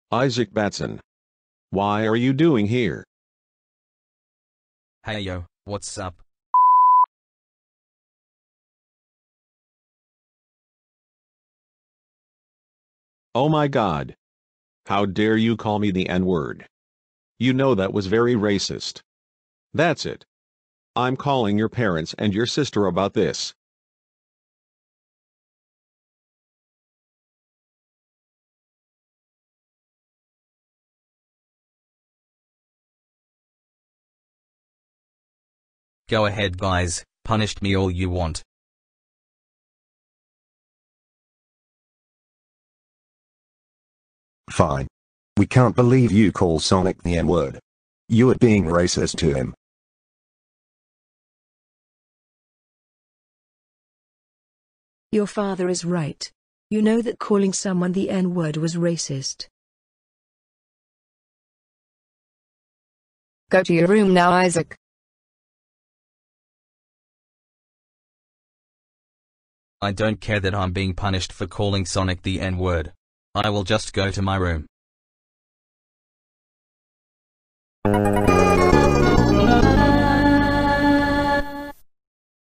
Isaac Batson. Why are you doing here? Hey yo, what's up? Oh my God. How dare you call me the N-word? You know that was very racist. That's it. I'm calling your parents and your sister about this. Go ahead guys, punish me all you want. Fine. We can't believe you call Sonic the N-word. You are being racist to him. Your father is right. You know that calling someone the N-word was racist. Go to your room now, Isaac. I don't care that I'm being punished for calling Sonic the N-word. I will just go to my room.